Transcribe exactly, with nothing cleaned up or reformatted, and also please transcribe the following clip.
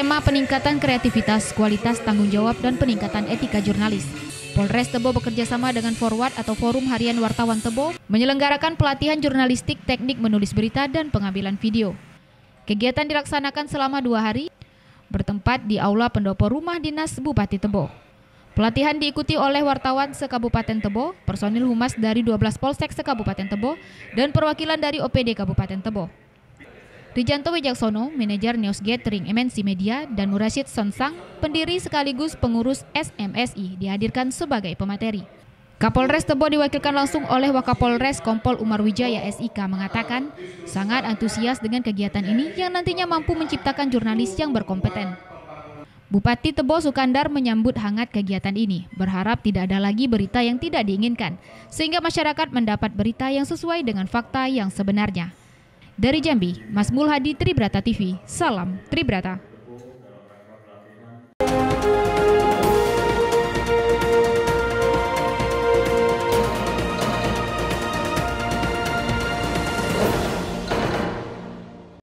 tema peningkatan kreativitas, kualitas, tanggung jawab, dan peningkatan etika jurnalis. Polres Tebo bekerjasama dengan Forward atau Forum Harian Wartawan Tebo menyelenggarakan pelatihan jurnalistik, teknik menulis berita, dan pengambilan video. Kegiatan dilaksanakan selama dua hari, bertempat di Aula Pendopo Rumah Dinas Bupati Tebo. Pelatihan diikuti oleh wartawan se-Kabupaten Tebo, personil humas dari dua belas Polsek se-Kabupaten Tebo, dan perwakilan dari O P D Kabupaten Tebo. Rijanto Wijaksono, manajer News Gathering M N C Media, dan Nurashid Sonsang, pendiri sekaligus pengurus S M S I, dihadirkan sebagai pemateri. Kapolres Tebo diwakilkan langsung oleh Wakapolres Kompol Umar Wijaya S I K mengatakan sangat antusias dengan kegiatan ini yang nantinya mampu menciptakan jurnalis yang berkompeten. Bupati Tebo Sukandar menyambut hangat kegiatan ini, berharap tidak ada lagi berita yang tidak diinginkan, sehingga masyarakat mendapat berita yang sesuai dengan fakta yang sebenarnya. Dari Jambi, Mas Mulhadi, Tribrata T V, salam Tribrata.